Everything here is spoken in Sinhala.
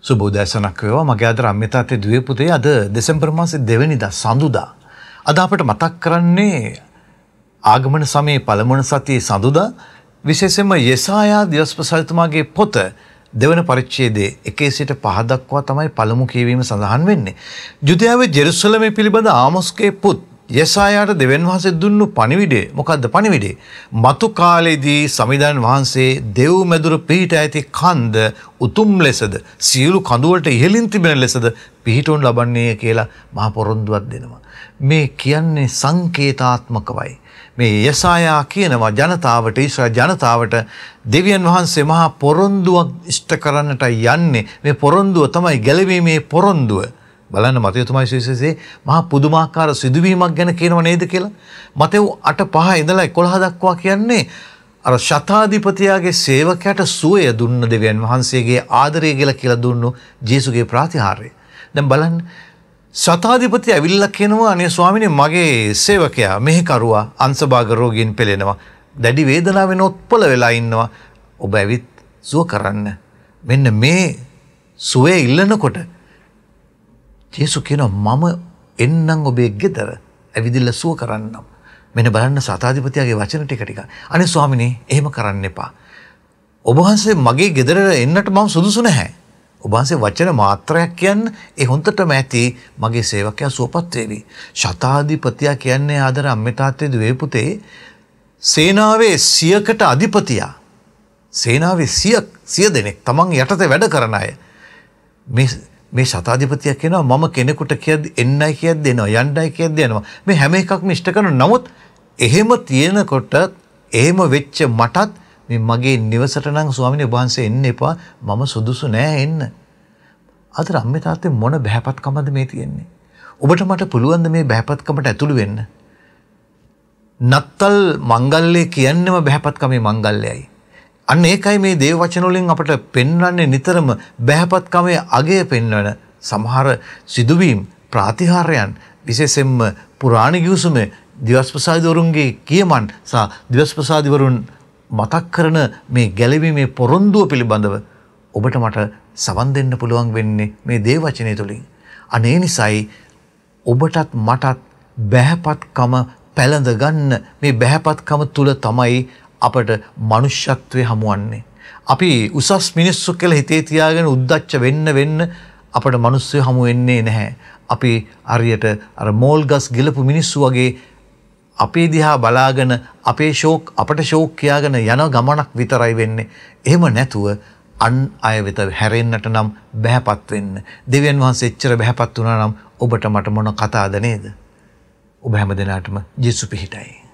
සුබෝදෑසනක් වේවා. මගේ ආදර අම්මේ තාත්තේ දුවේ පුතේ අද දෙසැම්බර් මාසේ 2 වෙනිදා සඳුදා. අද අපිට මතක් කරන්නේ ආගමන සමයේ පළමුවන සතියේ සඳුදා විශේෂයෙන්ම යෙසායා දිවස්පසාරිතුමාගේ පොත දෙවන පරිච්ඡේදයේ 1 සිට 5 දක්වා තමයි පළමු කියවීම සඳහන් වෙන්නේ. ජුදයාවේ ජෙරුසලමේ පිළිබඳ ආමොස්ගේ පුත් යෙසායාට දෙවියන් වහන්සේ දුන්නු පණිවිඩය මොකද්ද පණිවිඩය? මතු කාලේදී සමිඳාන් වහන්සේ දෙව් මැදුර පිහිට ඇති කන්ද උතුම් ලෙසද සියලු කඳු වලට ඉහළින් තිබෙන ලෙසද පිහිටුන් ලබන්නේ කියලා මහා පොරොන්දුවක් දෙනවා. මේ කියන්නේ සංකේතාත්මකවයි. මේ යෙසායා කියනවා ජනතාවට ඊශ්‍රායල් ජනතාවට දෙවියන් වහන්සේ මහා පොරොන්දුවක් ඉෂ්ට කරන්නට යන්නේ. මේ පොරොන්දුව තමයි ගැලවීමේ පොරොන්දුව. බලන්න මතෙව් තුමා විශේෂයෙන් මහා පුදුමාකාර සිදුවීමක් ගැන කියනව නේද කියලා. මතෙව් 8:5 ඉඳලා 11 දක්වා කියන්නේ අර ශතාධිපතියාගේ සේවකයාට සුවය දුන්න දෙවියන් වහන්සේගේ ආදරය කියලා දුන්නු ජේසුගේ ප්‍රාතිහාර්යය. දැන් බලන්න ශතාධිපති ඇවිල්ලා කියනවා අනේ ස්වාමීනි මගේ සේවකයා මෙහෙකරුවා අංශභාග රෝගීන් පෙළෙනවා. දැඩි වේදනාවෙන් ඔත්පල වෙලා ඉන්නවා. ඔබ ඇවිත් සුව කරන්න. මෙන්න මේ සුවය ඉල්ලනකොට ජේසු කියනවා මම එන්නම් ඔබේ ගෙදර ඇවිදilla සුව කරන්නම්. මෙන්න බලන්න සතාධිපතියාගේ වචන ටික. අනේ ස්වාමිනේ එහෙම කරන්න එපා. ඔබ වහන්සේ මගේ ගෙදර එන්නට මම සුදුසු නැහැ. ඔබ වහන්සේ වචන මාත්‍රයක් කියන්න ඒ හොන්දටම ඇති මගේ සේවකයා සුවපත් වේවි. සතාධිපතියා කියන්නේ ආදර අම්මේ තාත්තේ දුවේ පුතේ සේනාවේ 100කට අධිපතියා. සේනාවේ 100 දෙනෙක් තමන් යටතේ වැඩ කරන අය. මේ ශතාධිපතියා කියනවා මම කෙනෙකුට කියද්දි එන්නයි කියද්දි එනවා යන්නයි කියද්දි යනවා. මේ හැම එකක්ම ඉෂ්ට කරන නමුත් එහෙම තියෙනකොට එහෙම වෙච්ච මටත් මේ මගේ නිවසට නම් ස්වාමීනි ඔබ වහන්සේ එන්න එපා මම සුදුසු නෑ එන්න. අතර අම්මේ තාත්තේ මොන බහැපත්කමද මේ තියෙන්නේ? ඔබට මට පුළුවන් ද මේ බහැපත්කමට ඇතුළු වෙන්න? නත්තල් මංගල්‍ය කියන්නේම බහැපත්කමේ මංගල්‍යයයි. අන්න ඒකයි මේ දේව වචන වලින් අපට පෙන්වන්නේ නිතරම බහැපත්කමේ අගය පෙන්වන සමහර සිදුවීම් ප්‍රාතිහාර්යයන් විශේෂයෙන්ම පුරාණ ගිවිසුමේ දිවස්පසාරිවරුන්ගේ කියමන් සහ දිවස්පසාරිවරුන් මතක් කරන මේ ගැලවීමේ පොරොන්දුව පිළිබඳව ඔබට මට සවන් දෙන්න පුළුවන් වෙන්නේ මේ දේව වචනය තුලින්. අනේ නිසායි ඔබටත් මටත් බහැපත්කම පැලඳ ගන්න මේ බහැපත්කම තුල තමයි අපට මනුෂ්‍යත්වයේ හමුවන්නේ. අපි උසස් මිනිස්සු කියලා හිතේ තියාගෙන උද්දච්ච වෙන්න අපට මිනිස්සු හමු වෙන්නේ නැහැ. අපි හරියට අර මෝල්ගස් ගිලපු මිනිස්සු වගේ අපේ දිහා බලාගෙන අපට ෂෝක් කියාගෙන යන ගමනක් විතරයි වෙන්නේ. එහෙම නැතුව අන් අය වෙත හැරෙන්නට නම් බහැපත් වෙන්න. දෙවියන් වහන්සේ එච්චර බහැපත් වුණා නම් ඔබට මට මොන කතාවද නේද? ඔබ හැම දිනාටම ජේසු පිහිටයි.